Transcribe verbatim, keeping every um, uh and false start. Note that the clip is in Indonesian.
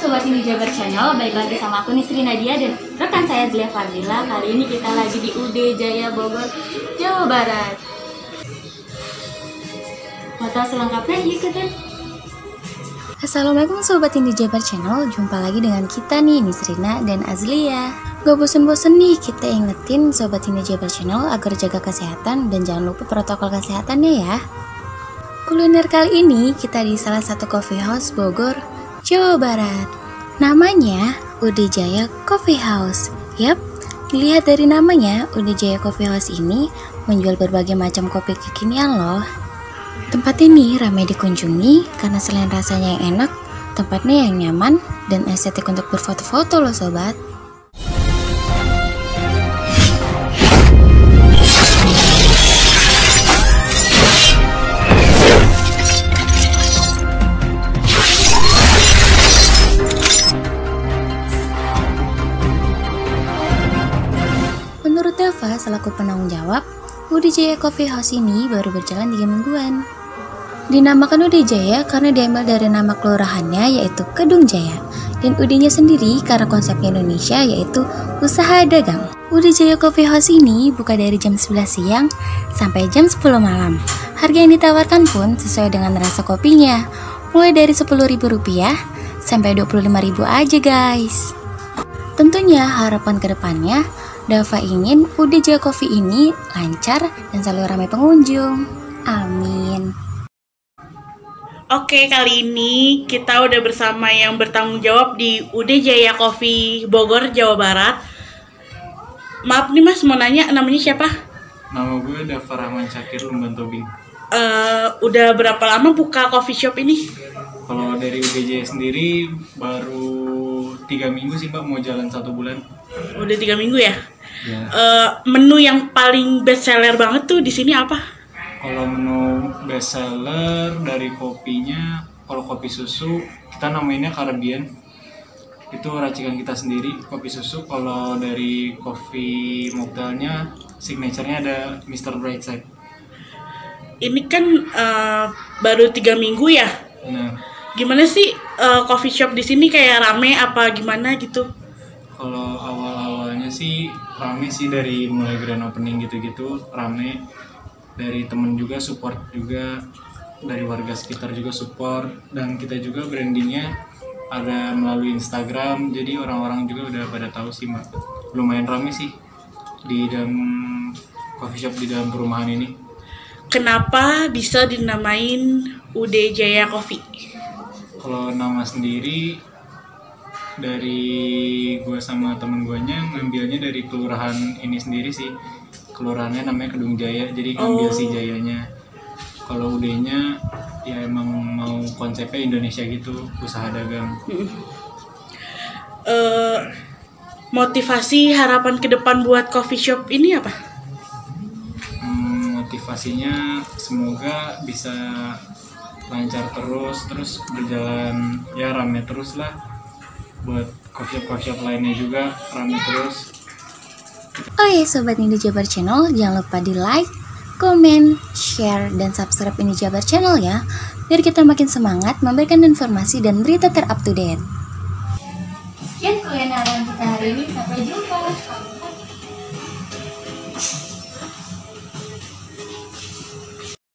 Sobat Ini Jabar Channel, baik lagi sama aku Nisri Nadia dan rekan saya Zlia Fardila. Kali ini kita lagi di U D Jaya Bogor, Jawa Barat. Mau tahu selengkapnya? Yuk kita. Assalamualaikum Sobat Ini Jabar Channel, jumpa lagi dengan kita nih Nisrina dan Azlia. Gak bosen-bosen nih kita ingetin Sobat Ini Jabar Channel agar jaga kesehatan dan jangan lupa protokol kesehatannya ya. Kuliner kali ini kita di salah satu coffee house Bogor, Jawa Barat. Namanya U D Jaya Coffee House. Yap, dilihat dari namanya, U D Jaya Coffee House ini menjual berbagai macam kopi kekinian loh. Tempat ini ramai dikunjungi karena selain rasanya yang enak, tempatnya yang nyaman dan estetik untuk berfoto-foto loh sobat. Menurut Dava selaku penanggung jawab, U D Jaya Coffee House ini baru berjalan tiga mingguan. Dinamakan U D Jaya karena diambil dari nama kelurahannya yaitu Kedung Jaya, dan U D-nya sendiri karena konsepnya Indonesia yaitu usaha dagang. U D Jaya Coffee House ini buka dari jam sebelas siang sampai jam sepuluh malam. Harga yang ditawarkan pun sesuai dengan rasa kopinya, mulai dari sepuluh ribu rupiah sampai dua puluh lima ribu aja guys. Tentunya harapan kedepannya Dava ingin U D Jaya Coffee ini lancar dan selalu ramai pengunjung. Amin. Oke, kali ini kita udah bersama yang bertanggung jawab di U D Jaya Coffee Bogor, Jawa Barat. Maaf nih mas, mau nanya namanya siapa? Nama gue Dava Rahman Syakir Lumban Tobing. Uh, udah berapa lama buka coffee shop ini? Kalau dari U D Jaya sendiri baru tiga minggu sih mbak, mau jalan satu bulan. Udah tiga minggu ya? Ya. Uh, menu yang paling best seller banget tuh di sini apa? Kalau menu best seller dari kopinya, kalau kopi susu kita namainnya Caribbean. Itu racikan kita sendiri, kopi susu. Kalau dari kopi mocktailnya, signaturenya ada mister Brightside. Ini kan uh, baru tiga minggu ya? Nah, gimana sih uh, coffee shop di sini, kayak rame apa gimana gitu? kalau awal-awalnya sih rame sih, dari mulai grand opening gitu-gitu rame. Dari temen juga support juga, dari warga sekitar juga support, dan kita juga brandingnya ada melalui Instagram, jadi orang-orang juga udah pada tahu sih mbak. Lumayan rame sih di dalam coffee shop di dalam perumahan ini. Kenapa bisa dinamain U D Jaya Coffee? Kalau nama sendiri dari gue sama temen guanya ngambilnya dari kelurahan ini sendiri sih. Kelurahannya namanya Kedung Jaya, jadi ngambil Oh. si Jayanya. Kalau U D-nya ya emang mau konsepnya Indonesia gitu, usaha dagang. Uh, motivasi harapan ke depan buat coffee shop ini apa? Hmm, motivasinya semoga bisa lancar terus, terus berjalan ya rame terus lah. Buat coffee shop coffee shop lainnya juga rame terus. Oh ya Sobat Ini Jabar Channel, jangan lupa di like, komen, share, dan subscribe Ini Jabar Channel ya, biar kita makin semangat memberikan informasi dan berita ter-up to date. Sekian kulineran kita hari ini, sampai jumpa.